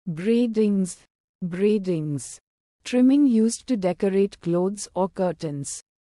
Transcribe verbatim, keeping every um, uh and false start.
Braidings. Braidings. Trimming used to decorate clothes or curtains.